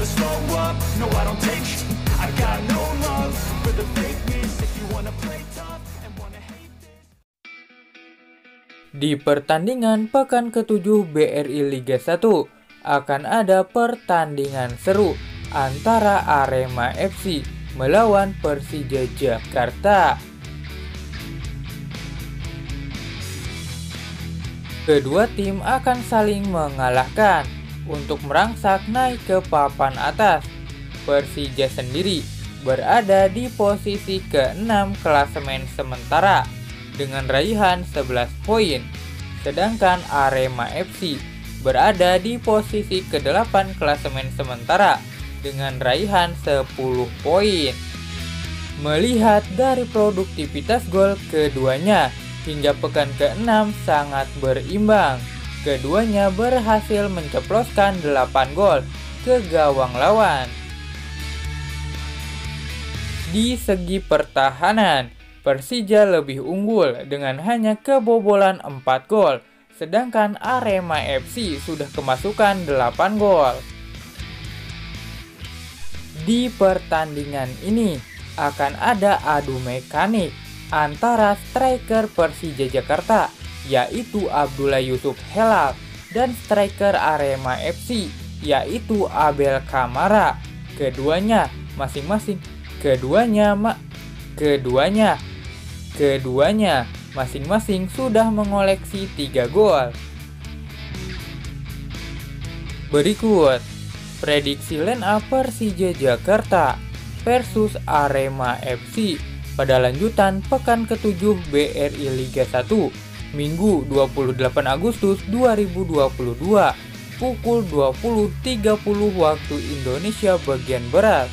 never slow up, no I don't take I got no love for the fakeness. If you wanna play tough and wanna hate this. Di pertandingan pekan ke-7 BRI Liga 1 akan ada pertandingan seru antara Arema FC melawan Persija Jakarta. Kedua tim akan saling mengalahkan untuk merangsak naik ke papan atas. Persija sendiri berada di posisi ke-6 klasemen sementara dengan raihan 11 poin. Sedangkan Arema FC berada di posisi ke-8 klasemen sementara dengan raihan 10 poin. Melihat dari produktivitas gol keduanya, hingga pekan ke-6 sangat berimbang. Keduanya berhasil menceploskan 8 gol ke gawang lawan. Di segi pertahanan, Persija lebih unggul dengan hanya kebobolan 4 gol, sedangkan Arema FC sudah kemasukan 8 gol. Di pertandingan ini akan ada adu mekanik antara striker Persija Jakarta yaitu Abdullah Yusuf Helal dan striker Arema FC yaitu Abel Kamara. Keduanya masing-masing sudah mengoleksi 3 gol. Berikut prediksi line up Persija Jakarta versus Arema FC pada lanjutan pekan ke-7 BRI Liga 1 Minggu 28 Agustus 2022 pukul 20.30 waktu Indonesia bagian Barat.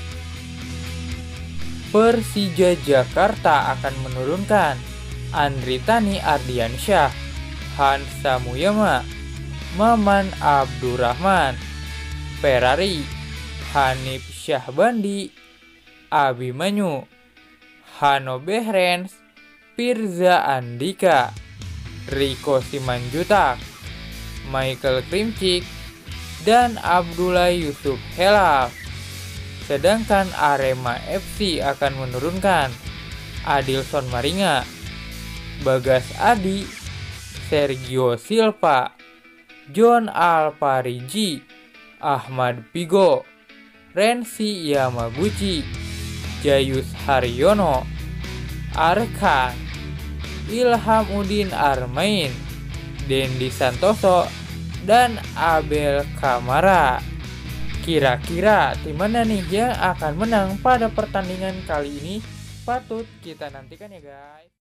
Persija Jakarta akan menurunkan Andri Tani Ardiansyah, Hansa Muyama, Maman Abdurrahman, Ferrari, Hanif Syahbandi, Abimanyu, Hano Behrens, Firza Andika, Riko Simanjutak, Michael Krimcik, dan Abdullah Yusuf Helal. Sedangkan Arema FC akan menurunkan Adilson Maringa, Bagas Adi, Sergio Silva, John Alparigi, Ahmad Pigo, Rensi Yamaguchi, Jayus Haryono, Arkan, Ilham Udin Armain, Dendi Santoso, dan Abel Kamara. Kira-kira tim mana nih yang akan menang pada pertandingan kali ini? Patut kita nantikan ya guys.